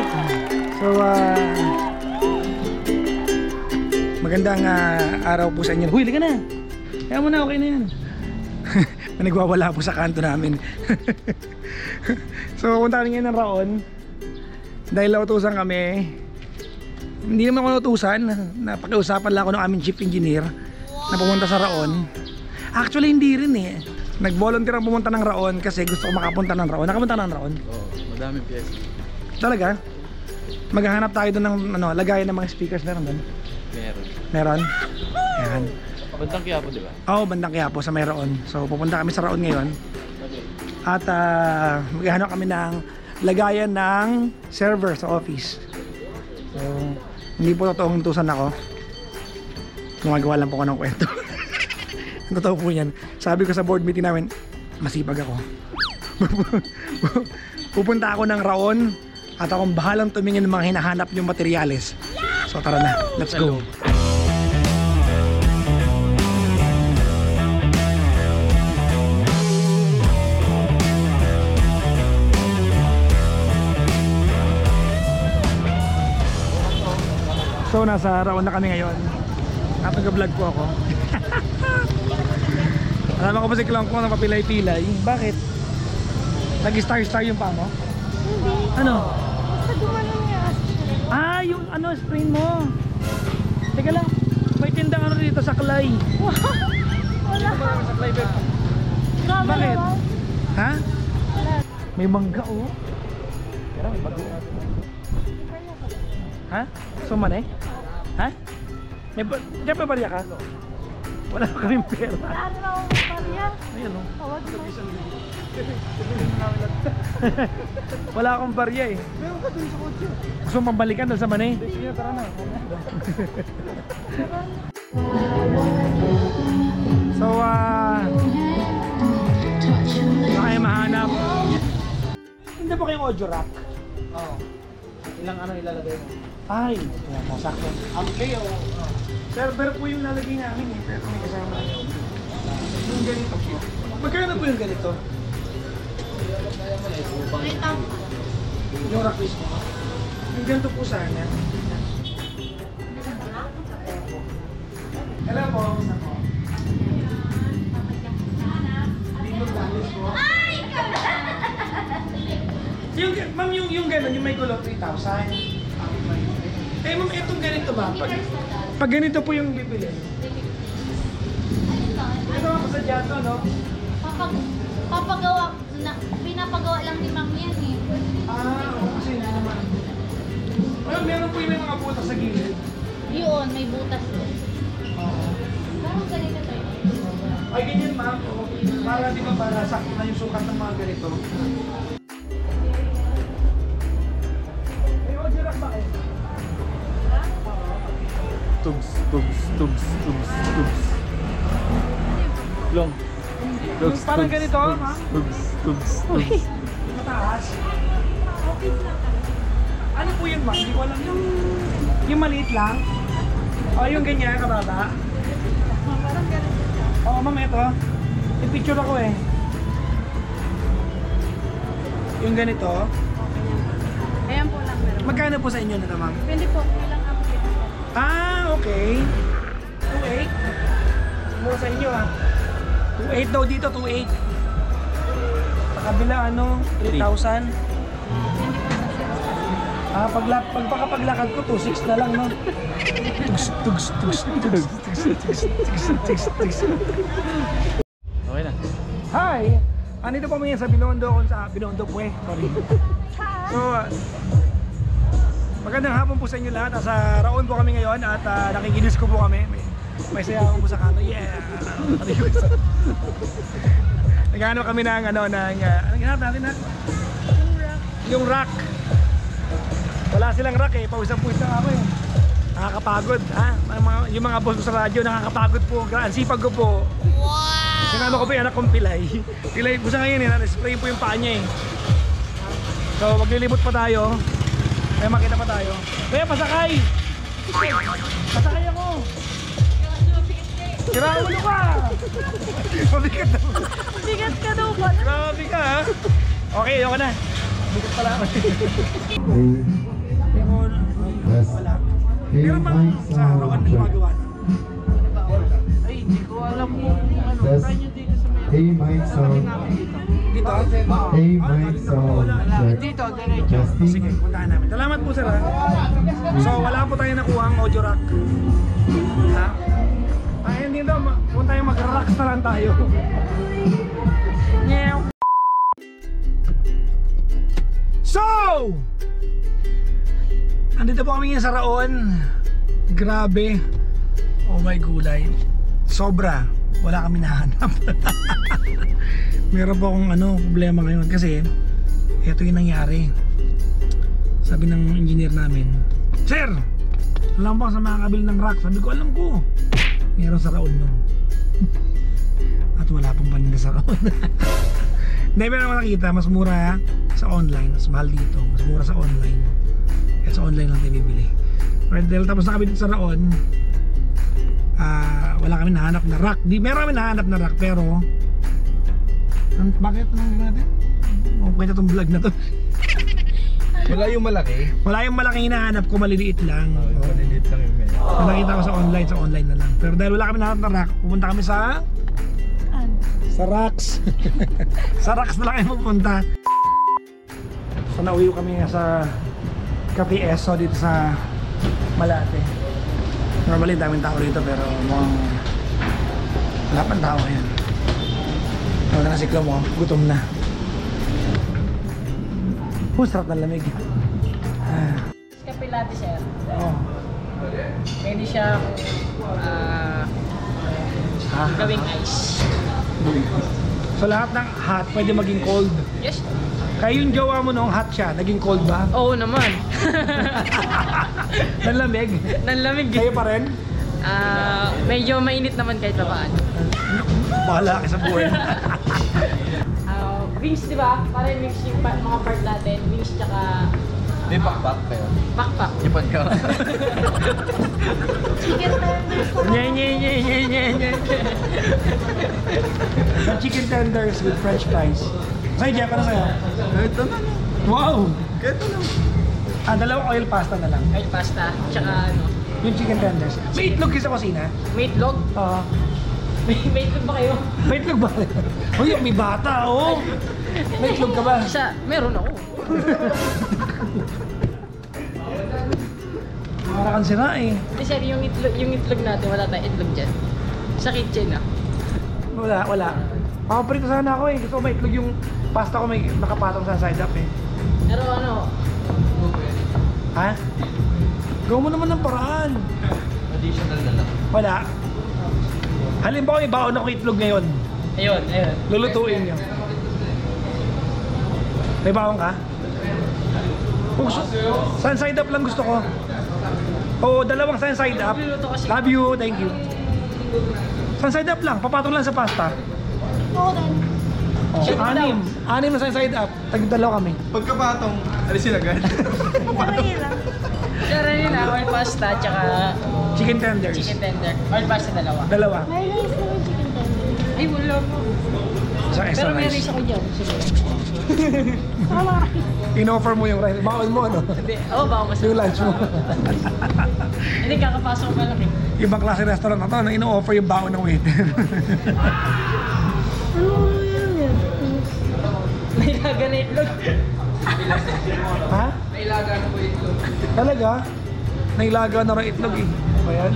Alright. So, magandang araw po sa inyo. Huy, liga na. Kaya mo na, okay na yan. May nagwawala po sa kanto namin. So, punta kami ngayon ng Raon. Dahil nautusan kami. Hindi naman ako nautusan. Napakiusapan lang ako ng aming chief engineer na pumunta sa Raon. Actually, hindi rin eh. Nag-volunteer ang pumunta ng Raon kasi gusto ko makapunta ng Raon. Nakapunta ng Raon? Oo, madaming piyesa. Talaga? Maghahanap tayo doon ng lagayan ng mga speakers. Meron doon? Meron. Meron? Ayan. Bandang Quiapo, di ba? Oo, bandang Quiapo sa may Raon. So pupunta kami sa Raon ngayon. At maghahanap kami ng lagayan ng server sa office. So hindi po totoong tusan ako. Gumagawa lang po ako ng kwento. Ang totoo po yan. Sabi ko sa board meeting namin, masipag ako. Pupunta ako ng Raon at akong bahalang tumingin ng mga hinahanap yung materyales. So tara na, let's go. So nasa Raon na kami ngayon. At nag-vlog po ako. Alam ko ba si Klong Klong na papilay-pilay? Bakit? Nag-star-star yung pa mo? Hindi. Ano? Basta gumano niya. Ah, yung sprain mo. Teka lang, may tindang dito sa Clay. Wala. Sa Clay Bed. Grabe Bakit? naman. Ha? Wala. May mangga oh. Pero may bago. Ha? Suman eh? Ha? Diyan pa bariya ka? Wala pa kaming pera. Ano na akong pariya? Ayan oh. Tawag mo. Wala akong barya eh. Meron ka dun sa kotse. Gusto mong pambalikan doon sa Manay? Sige, tara na. So, kaya mahanap. Hindi po kayong audio rack? Oo. Ilang ano ilalagay mo? Ay, yan po, sakto. Ampli o? Server po yung lalagay namin eh, pero may kasama na yung ganito po. Magkano po yung ganito? Yung rack mismo. Yung ganito po sana. Hello po, gusto po. Dito dalis po. Ma'am, yung gano'n, yung may gulong 3,000. Eh ma'am, itong ganito ba? Pag ganito po yung bibili. Ito ako sa Jato, no? Papagawa na, pinapagawa lang ni Ma'am yan eh. Kasi hindi naman. Well, meron po yung may mga butas sa gilid. Yun, may butas doon. Oo. Parang ganito tayo. Ay, ganyan ma'am. Para di ba para sakto na yung sukat ng mga ganito. May audio rack ba kayo? Tugs. Long. Yung parang ganito, ma'am? Tugs. Mataas. Ano po yun ma'am? Hindi ko alam yung maliit lang. O yung ganyan, kababa. Parang ganito. Oo ma'am, ito. May picture ako eh. Yung ganito. Ayan po lang meron. Magkano po sa inyo nito ma'am? Pwede po, ilang update. Okay. 2.8. Mura sa inyo ah. 2.8 daw dito, 2.8. Sa kabila 3,000. Pagpaglakad ko, 2.6 na lang no. Tugs. Okay na. Hi! Andito po mga sa Binondo, sorry. So, magandang hapon po sa inyo lahat. Nasa Raon po kami ngayon at nakikinis ko po kami. May saya ako po sa kanto. Yeah! Nagano kami ng anong ginagawa natin na? Yung rack. Wala silang rack eh. Pawisang-pawis na ako eh. Nakakapagod. Ha? Yung mga boss ko sa radyo, nakakapagod po. Ang sipag ko po. Wow! Sinama ko po yung anak kong Pilay. Pilay po sa ngayon eh. Na-spray po yung paa niya eh. So maglilibot pa tayo. May makita pa tayo. Kaya pasakay! Pasakay ako! Sira ulo ka! Mabigat daw. Bigat ka daw ba? Grabe ka ha? Okay, okay na. Bukod pala ako. Yes. Wala. Pero bang sa arawan na gumagawa na? Ay, hindi ko alam kung ano. Yes. Try nyo dito sa may... A mic sound. Dito? A mic sound. Check. Dito, diretso. Sige, Testing. puntahan namin. Salamat po sir ha. So wala po tayo nakuha ang audio rack. Ha? Ay hindi daw, kung tayo mag-rocks na lang tayo. Nyew. So! Andito po kami ngayon sa Raon. Grabe. Oh my gulay. Sobra. Wala kami nahanap. Meron po akong problema ngayon kasi ito yung nangyari. Sabi ng engineer namin, Sir! Alam po sa makakabili ng rack. Sabi ko, alam ko. Meron sa Raon nun. At wala pong paninda sa Raon. Hindi, meron ako nakita. Mas mura sa online. Mas mahal dito. Mas mura sa online. Kaya sa online lang tayo bibili. Right, dahil tapos na kami dito sa Raon, wala kami nahanap na rack. Meron kami nahanap na rack pero bakit? Anong gagawin natin? Okay na itong vlog na to. Wala yung malaki. Wala yung malaking hinahanap ko, maliliit lang. Maliliit lang yung may. Nakita ko sa online na lang. Pero dahil wala kami nahanap na rack, pupunta kami sa racks. Sa racks na lang kami pupunta. So nauwi kami sa Cafe Esso dito sa Malate. Normally daming tao dito pero mukhang wala pang tao ngayon. Wala na si Klo mo, gutom na. Sarap ng lamig. Kape latte, sir. Oh. Pwede siya gawing ice. So lahat ng hot pwede maging cold. Yes. Kaya yung jowa mo nung hot siya, naging cold ba? Oo naman. Nanlamig? Nanlamig. Kayo pa rin? Medyo mainit naman kahit pa paano. Bahala ka sa buhay. Wings, di ba? Para mix yung mga part natin. Wings tsaka May pakpak kayo. pakpak. Ipan ka. Chicken tenders. Nye. Chicken tenders with french fries. Sa'yo, Jeff, ano sa'yo? Ito na. Wow! Ito na. Dalawang oil pasta na lang. Ay, pasta. Tsaka ano. Yung chicken tenders. May itlog kayo sa kusina? May itlog. Oo. May itlog ba kayo? May itlog ba? Uy, may bata, oh! May itlog ka ba? Meron ako. Para kang sira eh. Hindi, sir, yung itlog natin, wala tayong itlog dyan. Sa kitchen, Wala. Papaprito sana ako eh. Gusto ko may itlog yung pasta ko may nakapatong sa side up eh. Pero ano, Ha? Gawa mo naman ng paraan. Additional na lang. Wala. Halimbawa may baon ako itlog ngayon. ayun. Lulutuin nyo. May baon ka? Kung sun side up lang gusto ko. Oo, dalawang sun side up. Love you, thank you. Sun side up lang, papatong lang sa pasta. Oo din. Oh, anim na sun side up. Tag-dalawa kami. Pagkapatong, alisin agad. Sir, yun oil pasta, tsaka Chicken tenders. chicken tender. Oil pasta, dalawa. Dalawa. May rice naman chicken tender. Ay, wala po. Isang extra Pero may rice. rice ako dyan. Sige. In-offer mo yung rice. Baon mo, ano? Hindi, baka mas. Yung lunch mo. Hindi, kakapasok ko pa lang eh. Ibang klase restaurant na to na ino-offer yung baon ng waiter. May laga na itlog. Ha? May ilaga na po itlog. Talaga? Nailaga na rin itlog eh. Ba yan?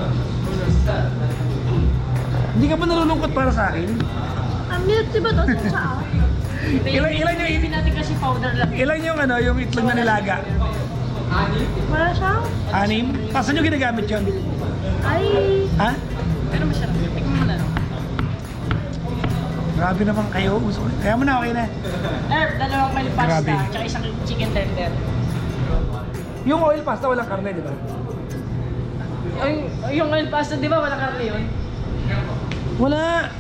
Hindi ka ba nalulungkot para sa akin? Ang milk, diba to? Sa Ilan yung Hindi natin kasi powder lang. ilan yung itlog na nilaga? Wala siya? 6? Pasan nyo ginagamit yun? Ay. Ha? Pero masarap. Tingnan mo na, no? Grabe naman kayo. Kaya mo na, okay na. Dalawang oil pasta, Grabe. tsaka isang chicken tender. Yung oil pasta walang karne, di ba? Yung oil pasta, di ba? Walang karne yun? Wala.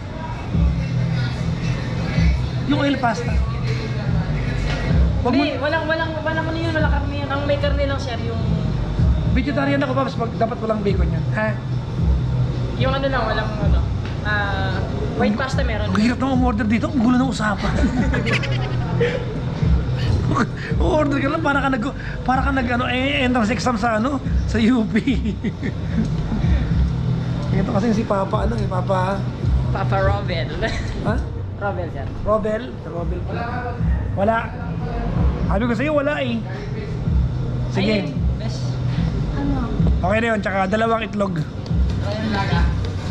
Yung oil pasta. Wag mo, Hindi, walang ano yun, walang karne yun. Ang may karne lang, sir, yung... vegetarian ako, Babs. Dapat walang bacon yun. Ha? Yung ano lang, walang ano. White pasta meron. Ang hirap na umorder dito. Ang gulo ng usapan. order ka lang para ka nag entrance exam sa sa UP. Ito kasi si Papa Papa Papa Robel. ha? Robel yan. Robel pala. Wala. Sabi ko sa'yo wala eh. Sige. Best. Okay na yun, tsaka 2 itlog. Ayun laga.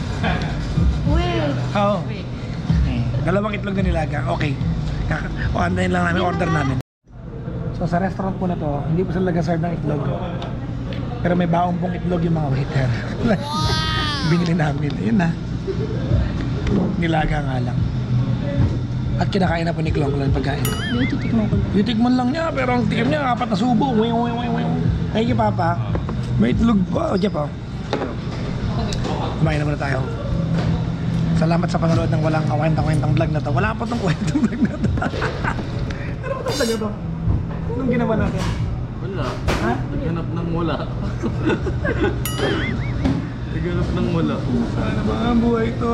Oo. 2 itlog na nilaga. Okay. Antayin lang namin, order namin. So sa restaurant po na to, hindi po sila nag-serve ng itlog. Pero may baong pong itlog yung mga waiter. Binili namin. Yun na. Nilaga nga lang. At kinakain na po ni Klong yung pagkain. Titikman lang niya, pero ang tikim niya, 4 na subo. Thank you, Papa. May itlog pa. O, dyan pa. Kumain na muna tayo. Salamat sa panonood ng walang kwentang vlog na to. Wala pa tong kwentang vlog na to. Ano ba itong vlog na to? Anong ginawa natin? Wala. Ha? Naghanap ng mula. Naghanap ng mula. Sana ba ang buhay to?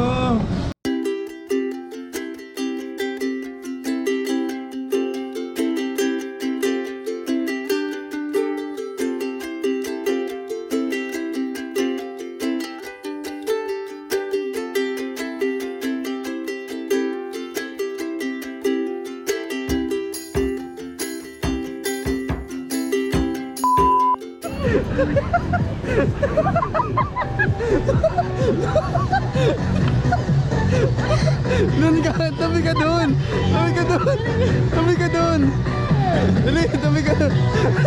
Doon ka, tabi ka doon. Tabi ka doon. Tabi ka doon. Dali, tabi ka doon.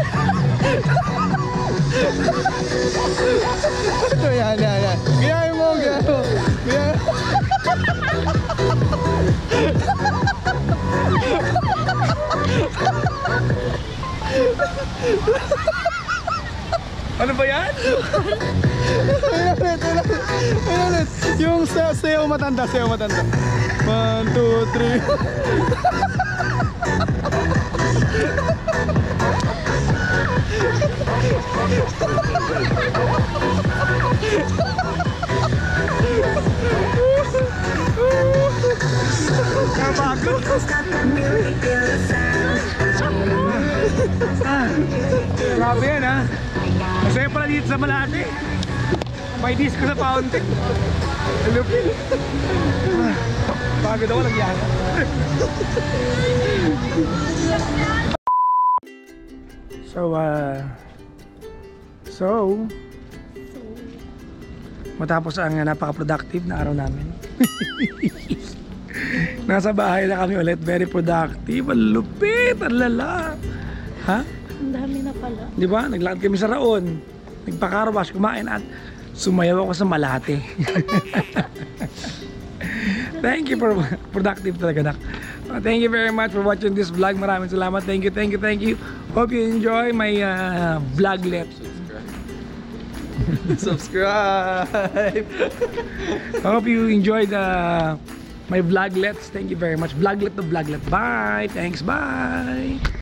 Ito, yan. Gayahin mo. Ano ba yan? Ayun ulit. Yung sayaw matanda. 1, 2, 3. Kapagod. Grabe yan ha. Masaya pala dito sa Malate. May disco sa fountain. Lupin. Pagod ako, nagyan. So, matapos ang napaka-productive na araw namin. Nasa bahay na kami ulit, very productive, ang lupit, ang lala. Ha? Ang dami na pala. Di ba? Naglakad kami sa Raon, nagpa-carwash, kumain at sumayaw ako sa Malate. Thank you for productive talaga, nak. Thank you very much for watching this vlog. Maraming salamat. Thank you. Hope you enjoy my vloglet. Subscribe. Hope you enjoyed my vloglets. Thank you very much. Vloglet to vloglet. Bye. Thanks. Bye.